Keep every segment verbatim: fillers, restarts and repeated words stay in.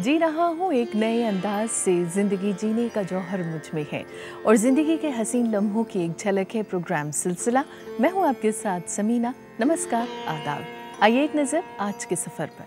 जी रहा हूँ एक नए अंदाज से। ज़िंदगी जीने का जौहर मुझ में है और ज़िंदगी के हसीन लम्हों की एक झलक है प्रोग्राम सिलसिला। मैं हूँ आपके साथ समीना। नमस्कार, आदाब। आइए एक नज़र आज के सफ़र पर।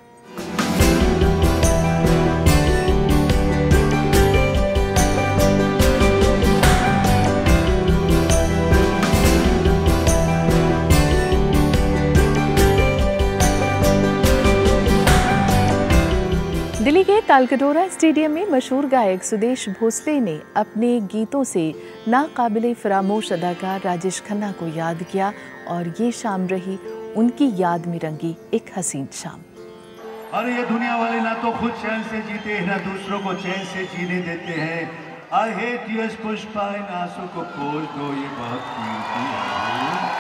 दिल्ली के तालकटोरा स्टेडियम में मशहूर गायक सुदेश भोसले ने अपने गीतों से नाकाबिले फरामोश अदाकार राजेश खन्ना को याद किया और ये शाम रही उनकी याद में रंगी एक हसीन शाम। और ये दुनिया वाले ना तो खुद चैन से जीते हैं ना दूसरों को चैन से जीने देते हैं। आई हेट यूर पुष्पा इन आंसू को खोल दो, ये बहुत कीमती है।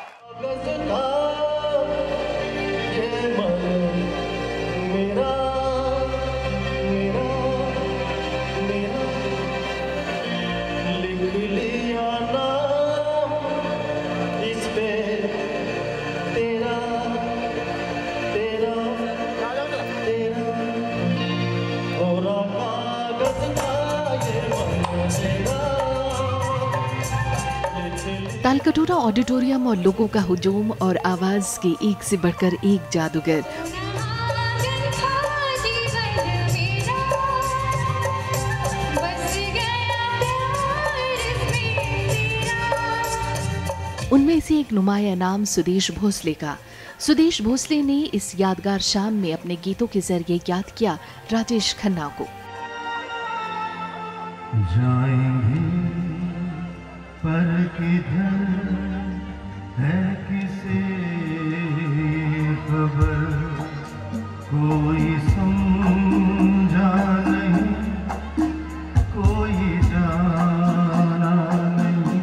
तालकटोरा ऑडिटोरियम और लोगों का हुजूम और आवाज के एक से बढ़कर एक जादूगर। उनमें से एक नुमाया नाम सुदेश भोसले का। सुदेश भोसले ने इस यादगार शाम में अपने गीतों के जरिए याद किया राजेश खन्ना को। जाएंगे पर किधर है किसे खबर, कोई समझा नहीं, कोई जाना नहीं।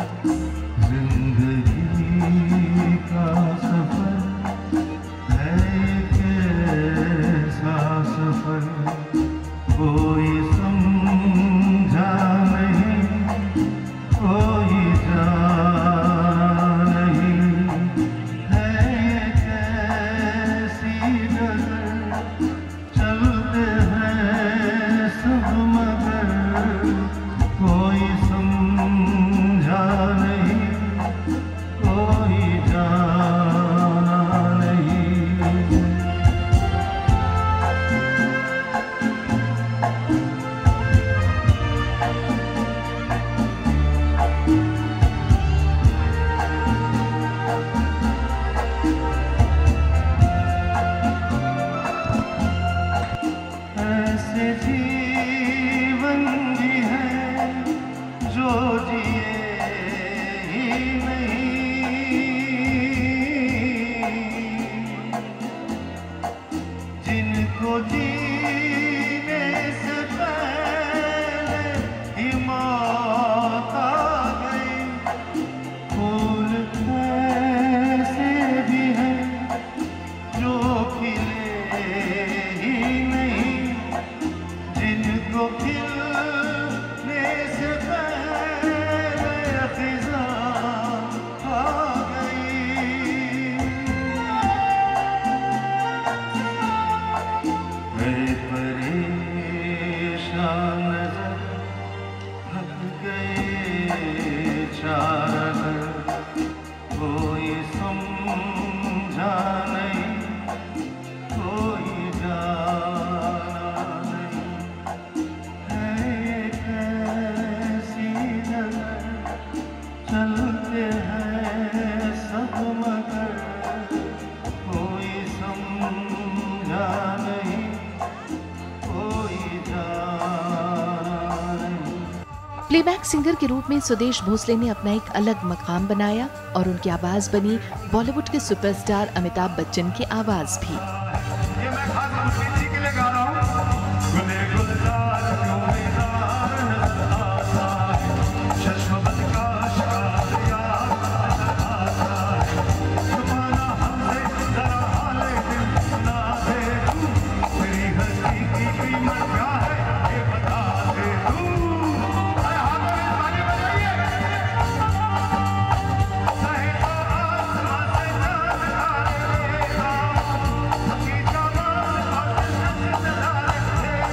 जिंदगी का सफर है कैसा सफर, कोई समझा नहीं, कोई जाना नहीं। है कैसी नजर, चलते हैं सब मगर, कोई समझा नहीं, कोई जाना नहीं। ऐसे जीवन जी है जो जिए ही नहीं, जिनको जीने से पहले ही मौत आ गई। फूल ऐसे भी हैं जो खिले ही नहीं, जिनको खिलने से पहले खिज़ां आ गई। है परेशान नज़र, थक गए चार घर, कोई समझा नहीं, कोई जाना नहीं। है कैसी नज़र, चलते हैं सब मगर, कोई समझा नहीं, कोई जाना नहीं। प्लेबैक सिंगर के रूप में सुदेश भोसले ने अपना एक अलग मकाम बनाया और उनकी आवाज बनी बॉलीवुड के सुपरस्टार अमिताभ बच्चन की आवाज भी। ये मैं खास खुशी के लिए गा रहा हूँ। गुले गुलजार क्यों बेजार नजर आता है, चश्मबद का शिकार यार नजर आता है। सुभाना हमसे जरा हाले दिल सुना दे तू, मेरी हस्ती की कीमत क्या है ये बता दे तू। अरे हाथों में ताली बजाइए। चाहे तो आसमां से चांद तारे लेगा, हकीकत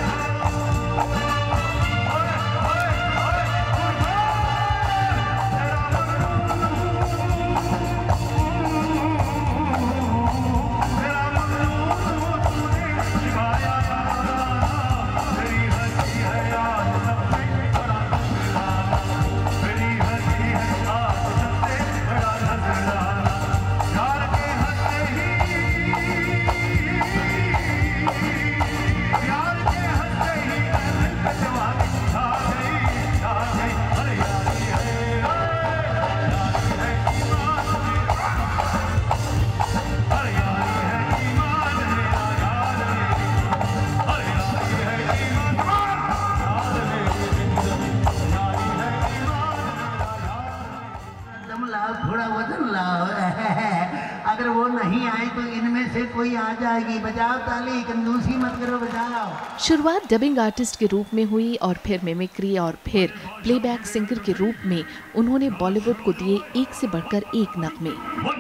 आवाज आएगी, बजाओ ताली, कंजूसी मत करो, बजाओ। शुरुआत डबिंग आर्टिस्ट के रूप में हुई और फिर मिमिक्री और फिर प्लेबैक सिंगर के रूप में उन्होंने बॉलीवुड को दिए एक से बढ़कर एक नगमे।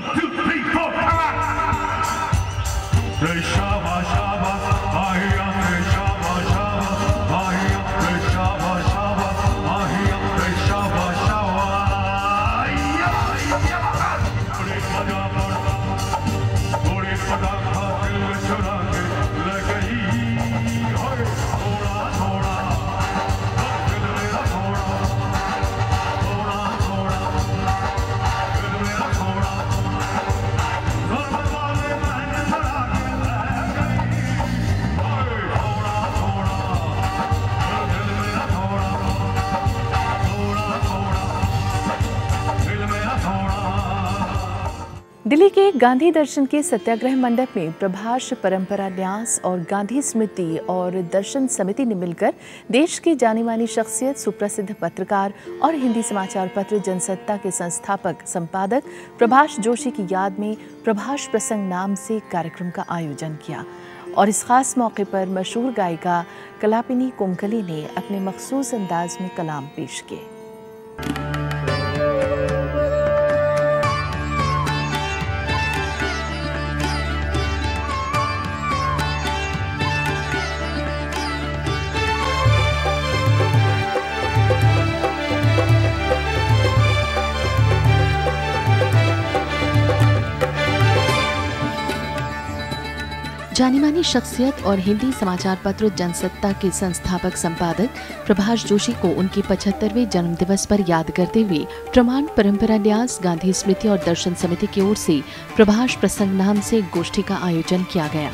दिल्ली के गांधी दर्शन के सत्याग्रह मंडप में प्रभाष परंपरा न्यास और गांधी स्मृति और दर्शन समिति ने मिलकर देश की जानी मानी शख्सियत, सुप्रसिद्ध पत्रकार और हिंदी समाचार पत्र जनसत्ता के संस्थापक संपादक प्रभाष जोशी की याद में प्रभाष प्रसंग नाम से कार्यक्रम का आयोजन किया। और इस खास मौके पर मशहूर गायिका कलापिनी कोमकली ने अपने मखसूस अंदाज में कलाम पेश किए। जानी मानी शख्सियत और हिंदी समाचार पत्र जनसत्ता के संस्थापक संपादक प्रभाष जोशी को उनके पचहत्तरवें जन्म दिवस पर याद करते हुए प्रमाण परंपरा न्यास, गांधी स्मृति और दर्शन समिति की ओर से प्रभाष प्रसंग नाम से एक गोष्ठी का आयोजन किया गया।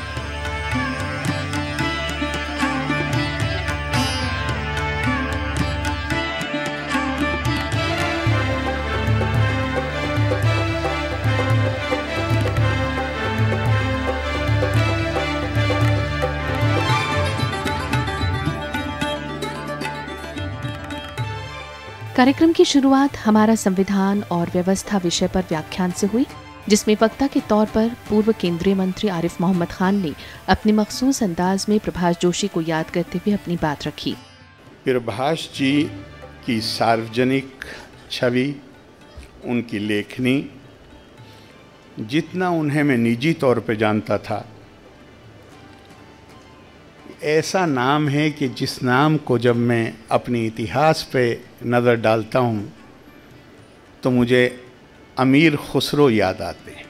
कार्यक्रम की शुरुआत हमारा संविधान और व्यवस्था विषय पर व्याख्यान से हुई, जिसमें वक्ता के तौर पर पूर्व केंद्रीय मंत्री आरिफ मोहम्मद खान ने अपने मखसूस अंदाज में प्रभाष जोशी को याद करते हुए अपनी बात रखी। प्रभाष जी की सार्वजनिक छवि, उनकी लेखनी, जितना उन्हें मैं निजी तौर पर जानता था, ऐसा नाम है कि जिस नाम को जब मैं अपने इतिहास पे नज़र डालता हूँ तो मुझे अमीर खुसरो याद आते हैं।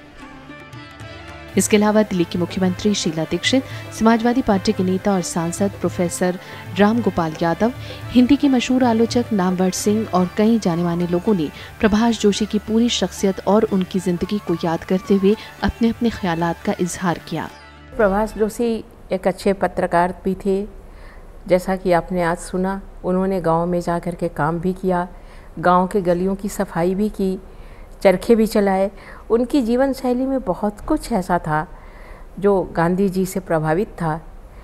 इसके अलावा दिल्ली की मुख्यमंत्री शीला दीक्षित, समाजवादी पार्टी के नेता और सांसद प्रोफेसर राम गोपाल यादव, हिंदी के मशहूर आलोचक नामवर सिंह और कई जाने माने लोगों ने प्रभाष जोशी की पूरी शख्सियत और उनकी जिंदगी को याद करते हुए अपने अपने ख्यालात का इजहार किया। प्रभाष जोशी एक अच्छे पत्रकार भी थे। जैसा कि आपने आज सुना, उन्होंने गांव में जा कर के काम भी किया, गांव के गलियों की सफाई भी की, चरखे भी चलाए। उनकी जीवन शैली में बहुत कुछ ऐसा था जो गांधी जी से प्रभावित था,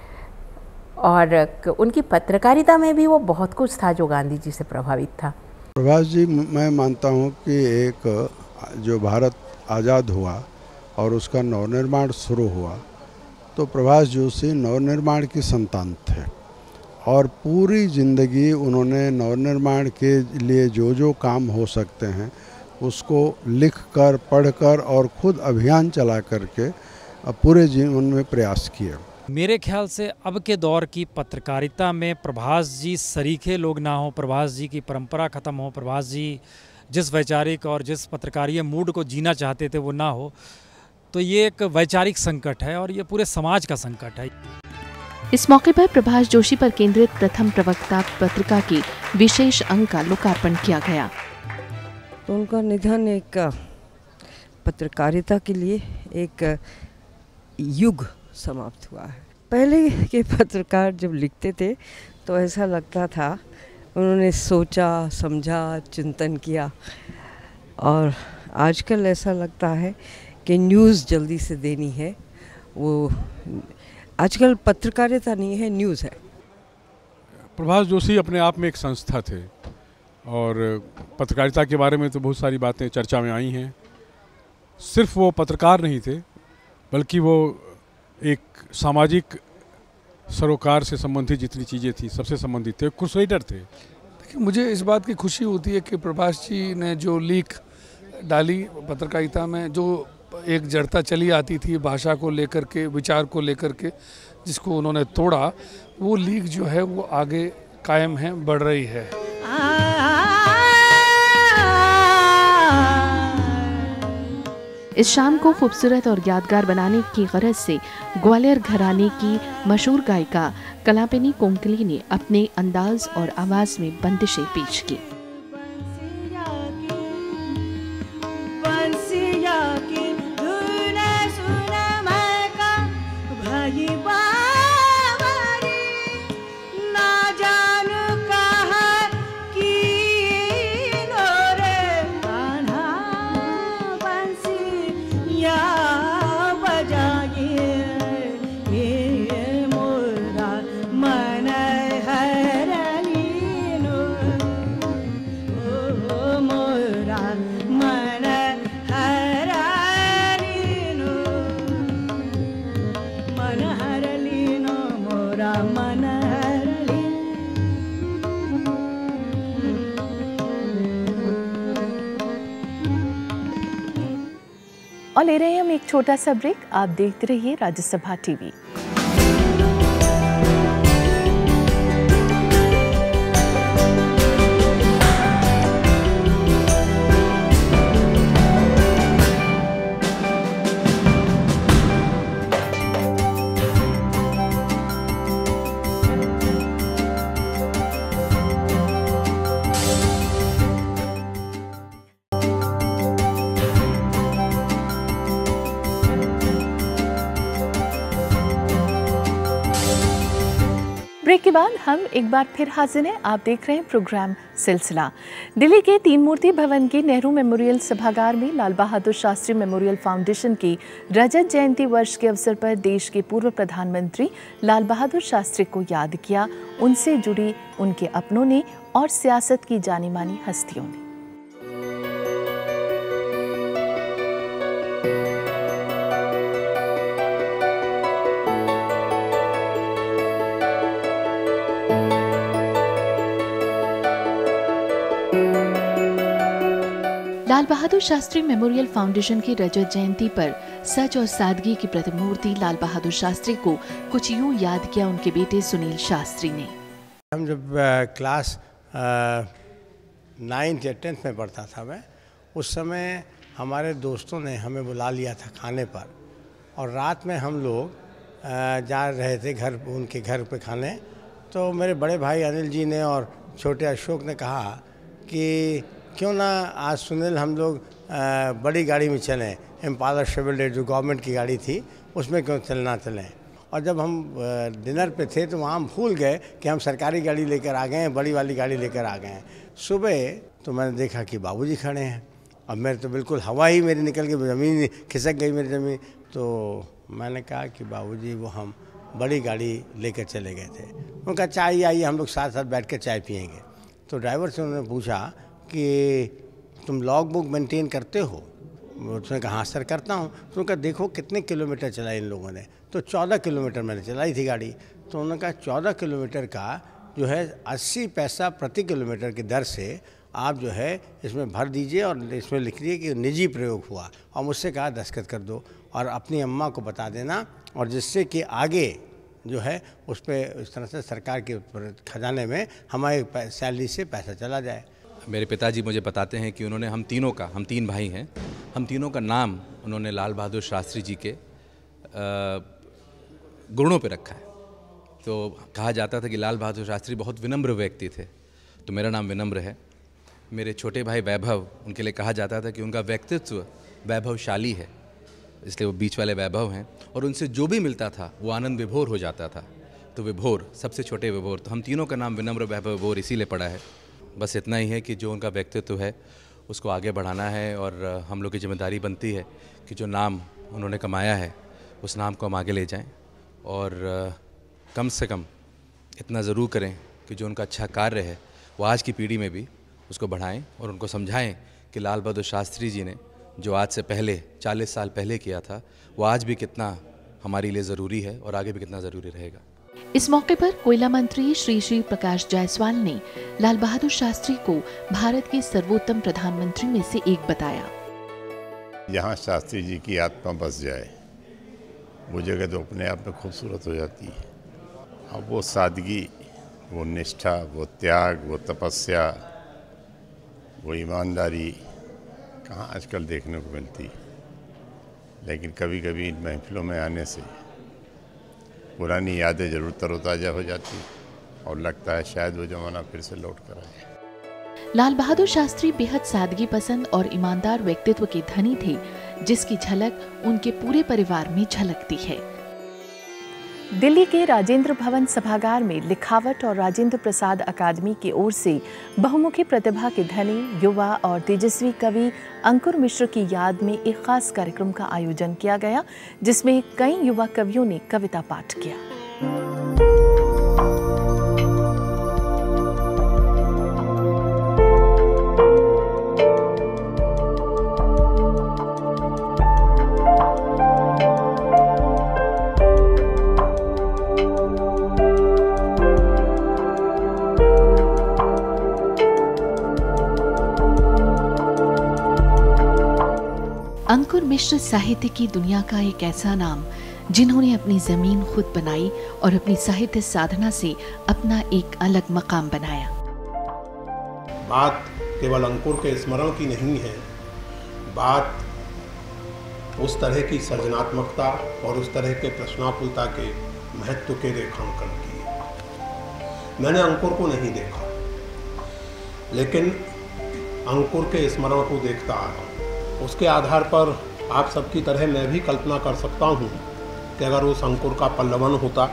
और उनकी पत्रकारिता में भी वो बहुत कुछ था जो गांधी जी से प्रभावित था। प्रभाष जी, मैं मानता हूँ कि एक जो भारत आज़ाद हुआ और उसका नवनिर्माण शुरू हुआ, तो प्रभाष जोशी नवनिर्माण की संतान थे और पूरी ज़िंदगी उन्होंने नवनिर्माण के लिए जो जो काम हो सकते हैं उसको लिखकर, पढ़कर और खुद अभियान चला करके पूरे जीवन में प्रयास किए। मेरे ख्याल से अब के दौर की पत्रकारिता में प्रभाष जी सरीखे लोग ना हो, प्रभाष जी की परंपरा ख़त्म हो, प्रभाष जी जिस वैचारिक और जिस पत्रकारीय मूड को जीना चाहते थे वो ना हो, तो ये एक वैचारिक संकट है और ये पूरे समाज का संकट है। इस मौके पर प्रभाष जोशी पर केंद्रित प्रथम प्रवक्ता पत्रिका के विशेष अंक का लोकार्पण किया गया। तो उनका निधन एक पत्रकारिता के लिए एक युग समाप्त हुआ है। पहले के पत्रकार जब लिखते थे तो ऐसा लगता था उन्होंने सोचा, समझा, चिंतन किया, और आजकल ऐसा लगता है कि न्यूज़ जल्दी से देनी है। वो आजकल पत्रकारिता नहीं है, न्यूज़ है। प्रभाष जोशी अपने आप में एक संस्था थे और पत्रकारिता के बारे में तो बहुत सारी बातें चर्चा में आई हैं। सिर्फ वो पत्रकार नहीं थे, बल्कि वो एक सामाजिक सरोकार से संबंधित जितनी चीज़ें थी सबसे संबंधित थे, क्रूसेडर थे। देखिए, मुझे इस बात की खुशी होती है कि प्रभाष जी ने जो लीक डाली पत्रकारिता में, जो एक जड़ता चली आती थी भाषा को लेकर के, विचार को लेकर के, जिसको उन्होंने तोड़ा, वो लीक जो है वो आगे कायम है, बढ़ रही है। इस शाम को खूबसूरत और यादगार बनाने की गरज से ग्वालियर घराने की मशहूर गायिका कलापिनी कोंकली ने अपने अंदाज और आवाज में बंदिशें पेश की। और ले रहे हैं हम एक छोटा सा ब्रेक। आप देखते रहिए राज्यसभा टीवी। ब्रेक के बाद हम एक बार फिर हाजिर हैं। आप देख रहे हैं प्रोग्राम सिलसिला। दिल्ली के तीन मूर्ति भवन के नेहरू मेमोरियल सभागार में लाल बहादुर शास्त्री मेमोरियल फाउंडेशन की रजत जयंती वर्ष के अवसर पर देश के पूर्व प्रधानमंत्री लाल बहादुर शास्त्री को याद किया। उनसे जुड़ी उनके अपनों ने और सियासत की जानी मानी हस्तियों ने। लाल बहादुर शास्त्री मेमोरियल फाउंडेशन की रजत जयंती पर सच और सादगी की प्रतिमूर्ति लाल बहादुर शास्त्री को कुछ यूं याद किया उनके बेटे सुनील शास्त्री ने। हम जब क्लास नाइन्थ या टेंथ में पढ़ता था मैं, उस समय हमारे दोस्तों ने हमें बुला लिया था खाने पर, और रात में हम लोग जा रहे थे घर, उनके घर पे खाने। तो मेरे बड़े भाई अनिल जी ने और छोटे अशोक ने कहा कि क्यों ना आज सुनील हम लोग बड़ी गाड़ी में चलें, इम्पाला शेवरलेट जो गवर्नमेंट की गाड़ी थी उसमें क्यों चलना चलें। और जब हम डिनर पे थे तो वहाँ हम भूल गए कि हम सरकारी गाड़ी लेकर आ गए हैं, बड़ी वाली गाड़ी लेकर आ गए हैं। सुबह तो मैंने देखा कि बाबूजी खड़े हैं, और मेरे तो बिल्कुल हवा ही मेरी निकल के ज़मीन खिसक गई मेरी ज़मीन। तो मैंने कहा कि बाबूजी वो हम बड़ी गाड़ी लेकर चले गए थे। उन्होंने कहा चाय आइए, हम लोग साथ साथ बैठ कर चाय पियेंगे। तो ड्राइवर से उन्होंने पूछा कि तुम लॉग बुक मेंटेन करते हो? उसने कहा हाँ सर करता हूँ। तो उन्होंने कहा देखो कितने किलोमीटर चलाई इन लोगों ने। तो चौदह किलोमीटर मैंने चलाई थी गाड़ी। तो उन्होंने कहा चौदह किलोमीटर का जो है अस्सी पैसा प्रति किलोमीटर की दर से आप जो है इसमें भर दीजिए और इसमें लिख दीजिए कि निजी प्रयोग हुआ, और मुझसे कहा दस्तखत कर दो और अपनी अम्मा को बता देना, और जिससे कि आगे जो है उस पर इस तरह से सरकार के खजाने में हमारे सैलरी से पैसा चला जाए। मेरे पिताजी मुझे बताते हैं कि उन्होंने हम तीनों का, हम तीन भाई हैं, हम तीनों का नाम उन्होंने लाल बहादुर शास्त्री जी के गुणों पे रखा है। तो कहा जाता था कि लाल बहादुर शास्त्री बहुत विनम्र व्यक्ति थे, तो मेरा नाम विनम्र है। मेरे छोटे भाई वैभव, उनके लिए कहा जाता था कि उनका व्यक्तित्व वैभवशाली है, इसलिए वो बीच वाले वैभव हैं, और उनसे जो भी मिलता था वो आनंद विभोर हो जाता था। तो विभोर, सबसे छोटे विभोर, तो हम तीनों का नाम विनम्र वैभव विभोर इसीलिए पड़ा है। बस इतना ही है कि जो उनका व्यक्तित्व है उसको आगे बढ़ाना है, और हम लोग की जिम्मेदारी बनती है कि जो नाम उन्होंने कमाया है उस नाम को हम आगे ले जाएं, और कम से कम इतना ज़रूर करें कि जो उनका अच्छा कार्य है वो आज की पीढ़ी में भी उसको बढ़ाएं, और उनको समझाएं कि लाल बहादुर शास्त्री जी ने जो आज से पहले चालीस साल पहले किया था वो आज भी कितना हमारे लिए ज़रूरी है और आगे भी कितना ज़रूरी रहेगा। इस मौके पर कोयला मंत्री श्री श्री प्रकाश जायसवाल ने लाल बहादुर शास्त्री को भारत के सर्वोत्तम प्रधानमंत्री में से एक बताया। यहाँ शास्त्री जी की आत्मा बस जाए, वो जगह तो अपने आप में खूबसूरत हो जाती है। अब वो सादगी, वो निष्ठा, वो त्याग, वो तपस्या, वो ईमानदारी कहाँ आजकल देखने को मिलती। लेकिन कभी कभी इन महफिलों में आने से पुरानी यादें ज़रूर तरोताज़ा हो जाती और लगता है शायद वो ज़माना फिर से लौट कर आए। लाल बहादुर शास्त्री बेहद सादगी पसंद और ईमानदार व्यक्तित्व के धनी थे, जिसकी झलक उनके पूरे परिवार में झलकती है। दिल्ली के राजेंद्र भवन सभागार में लिखावट और राजेंद्र प्रसाद अकादमी की ओर से बहुमुखी प्रतिभा के धनी, युवा और तेजस्वी कवि अंकुर मिश्र की याद में एक खास कार्यक्रम का आयोजन किया गया, जिसमें कई युवा कवियों ने कविता पाठ किया। अंकुर मिश्र साहित्य की दुनिया का एक ऐसा नाम, जिन्होंने अपनी जमीन खुद बनाई और अपनी साहित्य साधना से अपना एक अलग मकाम बनाया। बात केवल अंकुर के स्मरण की नहीं है, बात उस तरह की सृजनात्मकता और उस तरह के प्रश्नाकुलता के महत्व के रेखांकन की है। मैंने अंकुर को नहीं देखा, लेकिन अंकुर के स्मरण को देखता आ रहा हूँ। उसके आधार पर आप सबकी तरह मैं भी कल्पना कर सकता हूँ कि अगर उस अंकुर का पल्लवन होता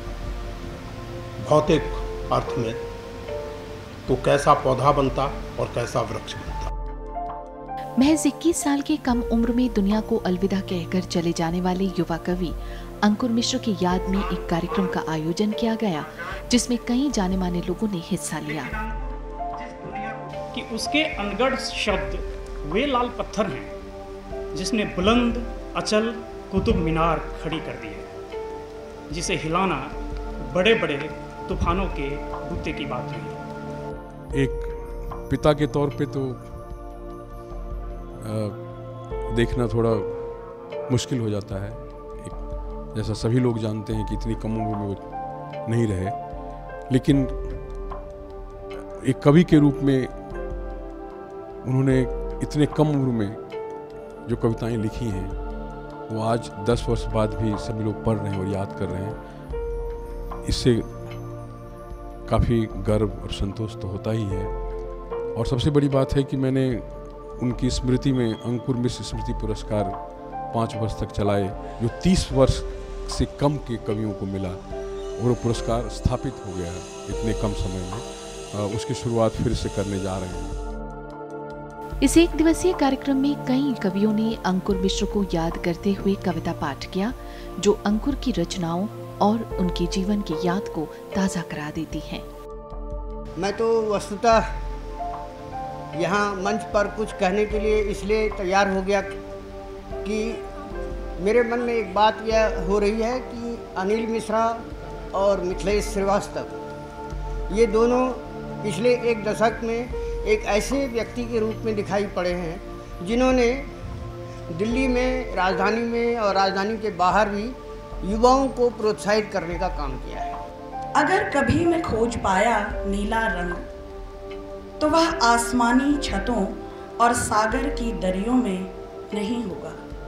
भौतिक अर्थ में, तो कैसा पौधा बनता और कैसा वृक्ष बनता। महज इक्कीस साल की कम उम्र में दुनिया को अलविदा कहकर चले जाने वाले युवा कवि अंकुर मिश्र की याद में एक कार्यक्रम का आयोजन किया गया, जिसमें कई जाने माने लोगों ने हिस्सा लिया। कि उसके अनगढ़ शब्द वे लाल पत्थर हैं जिसने बुलंद अचल कुतुब मीनार खड़ी कर दी है, जिसे हिलाना बड़े बड़े तूफानों के बूते की बात हुई। एक पिता के तौर पे तो आ, देखना थोड़ा मुश्किल हो जाता है। एक, जैसा सभी लोग जानते हैं कि इतनी कम उम्र में वो नहीं रहे, लेकिन एक कवि के रूप में उन्होंने इतने कम उम्र में जो कविताएं लिखी हैं, वो आज दस वर्ष बाद भी सभी लोग पढ़ रहे हैं और याद कर रहे हैं। इससे काफ़ी गर्व और संतोष तो होता ही है। और सबसे बड़ी बात है कि मैंने उनकी स्मृति में अंकुर मिश्र स्मृति पुरस्कार पाँच वर्ष तक चलाए, जो तीस वर्ष से कम के कवियों को मिला, और वो पुरस्कार स्थापित हो गया इतने कम समय में। उसकी शुरुआत फिर से करने जा रहे हैं। इस एक दिवसीय कार्यक्रम में कई कवियों ने अंकुर मिश्र को याद करते हुए कविता पाठ किया, जो अंकुर की रचनाओं और उनके जीवन की याद को ताज़ा करा देती हैं। मैं तो वस्तुतः यहाँ मंच पर कुछ कहने के लिए इसलिए तैयार हो गया कि मेरे मन में एक बात यह हो रही है कि अनिल मिश्रा और मिथिलेश श्रीवास्तव, ये दोनों पिछले एक दशक में एक ऐसे व्यक्ति के रूप में दिखाई पड़े हैं जिन्होंने दिल्ली में, राजधानी में और राजधानी के बाहर भी युवाओं को प्रोत्साहित करने का काम किया है। अगर कभी मैं खोज पाया नीला रंग, तो वह आसमानी छतों और सागर की दरियों में नहीं होगा।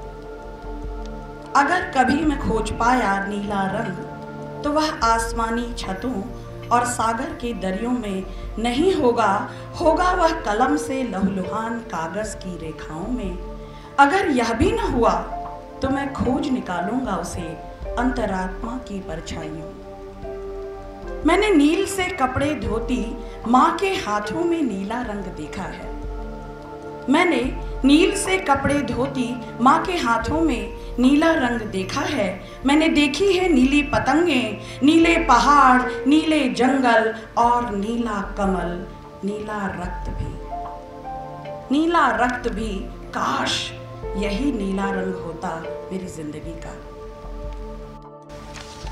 अगर कभी मैं खोज पाया नीला रंग, तो वह आसमानी छतों और सागर के दरियों में नहीं होगा, होगा वह कलम से लहूलुहान कागज की रेखाओं में। अगर यह भी न हुआ तो मैं खोज निकालूंगा उसे अंतरात्मा की परछाइयों। मैंने नील से कपड़े धोती माँ के हाथों में नीला रंग देखा है। मैंने नील से कपड़े धोती माँ के हाथों में नीला रंग देखा है। मैंने देखी है नीली पतंगें, नीले पहाड़, नीले जंगल और नीला कमल, नीला रक्त भी। नीला रक्त भी, काश यही नीला रंग होता मेरी जिंदगी का।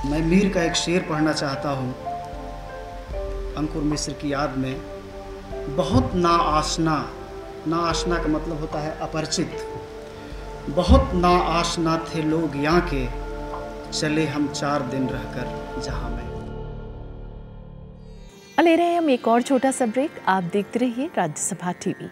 मैं मीर का एक शेर पढ़ना चाहता हूँ अंकुर मिश्र की याद में। बहुत ना आशना, ना आशना का मतलब होता है अपरिचित। बहुत ना आशना थे लोग यहाँ के, चले हम चार दिन रहकर जहाँ में। ले रहे हैं हम एक और छोटा सा ब्रेक। आप देखते रहिए राज्यसभा टीवी।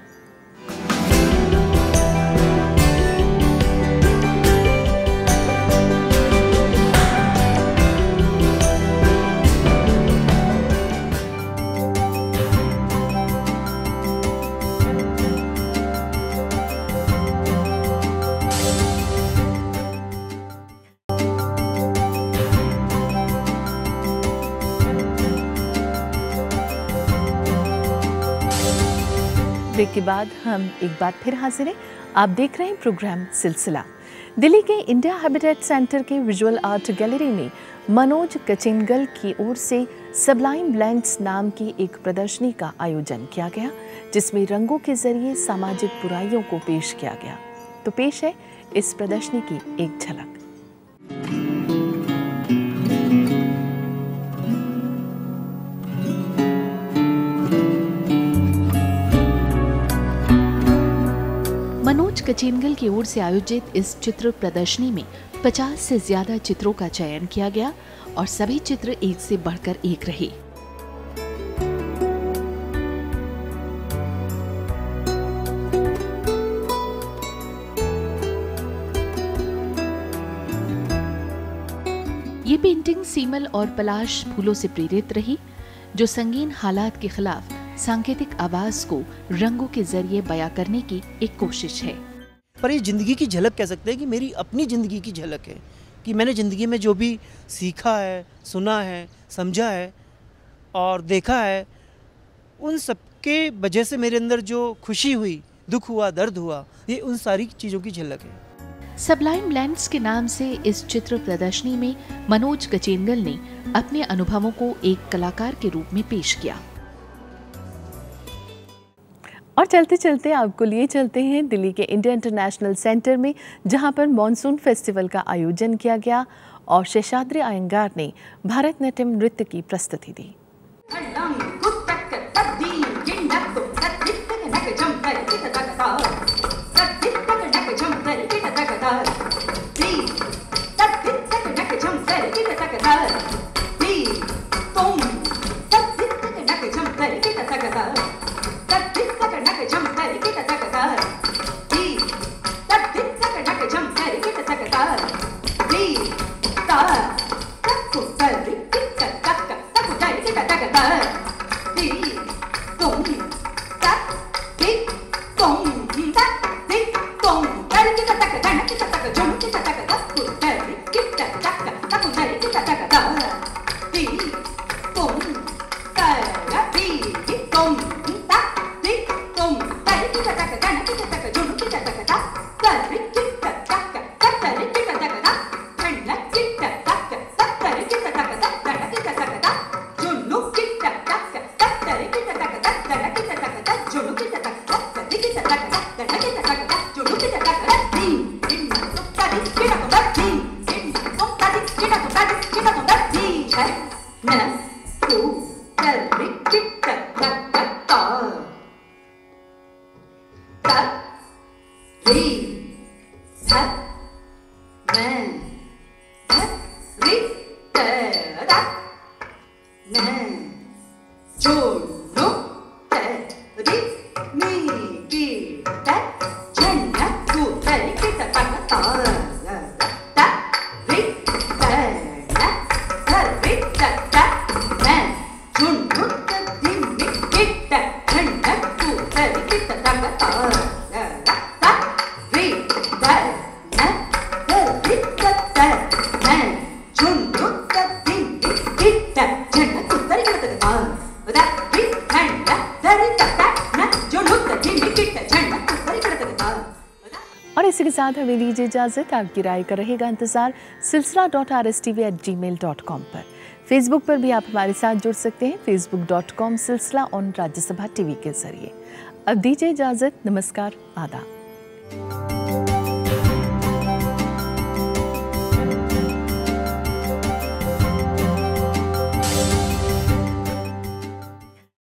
ब्रेक के बाद हम एक बार फिर हाजिर हैं। आप देख रहे हैं प्रोग्राम सिलसिला। दिल्ली के इंडिया हैबिटेट सेंटर के विजुअल आर्ट गैलरी में मनोज कचेनगल की ओर से सबलाइम ब्लेंड्स नाम की एक प्रदर्शनी का आयोजन किया गया, जिसमें रंगों के जरिए सामाजिक बुराइयों को पेश किया गया। तो पेश है इस प्रदर्शनी की एक झलक। मनोज कचेनगल की ओर से आयोजित इस चित्र प्रदर्शनी में पचास से ज्यादा चित्रों का चयन किया गया और सभी चित्र एक से बढ़कर एक रहे। ये पेंटिंग सीमल और पलाश फूलों से प्रेरित रही, जो संगीन हालात के खिलाफ सांकेतिक आवाज को रंगों के जरिए बयां करने की एक कोशिश है। पर ये जिंदगी की झलक कह सकते हैं कि मेरी अपनी जिंदगी की झलक है, कि मैंने जिंदगी में जो भी सीखा है, सुना है, समझा है और देखा है, उन सबके वजह से मेरे अंदर जो खुशी हुई, दुख हुआ, दर्द हुआ, ये उन सारी चीज़ों की झलक है। सबलाइम ब्लेंड्स के नाम से इस चित्र प्रदर्शनी में मनोज कचेनगल ने अपने अनुभवों को एक कलाकार के रूप में पेश किया। और चलते चलते आपको लिए चलते हैं दिल्ली के इंडिया इंटरनेशनल सेंटर में, जहां पर मॉनसून फेस्टिवल का आयोजन किया गया और शेषाद्री अयंगार ने भारतनाट्यम नृत्य की प्रस्तुति दी। और इसी के साथ हमें लीजिए इजाजत। आपकी राय का रहेगा इंतजार Silsila dot R S T V at Gmail dot com पर। फेसबुक पर भी आप हमारे साथ जुड़ सकते हैं, Facebook dot com Silsila on Rajya Sabha TV के जरिए। अब दीजिए इजाजत। नमस्कार, आदाब।